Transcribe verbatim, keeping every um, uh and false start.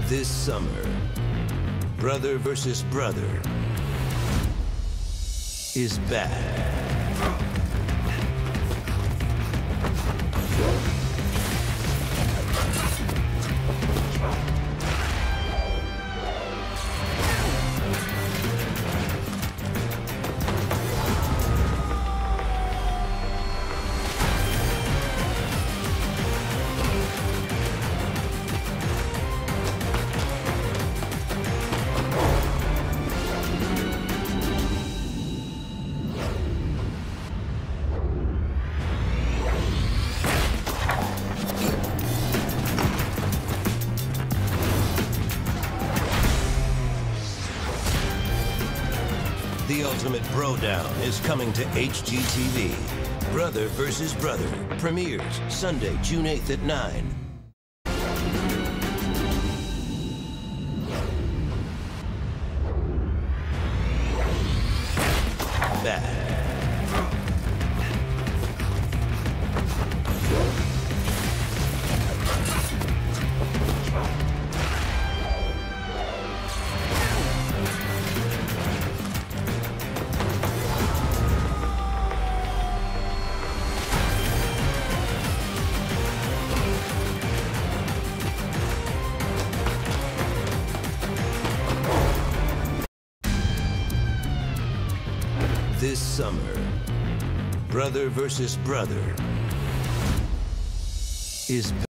This summer, brother versus brother is back. The ultimate brodown is coming to H G T V. Brother versus Brother premieres Sunday, June eighth at nine. Back. This summer, brother versus brother is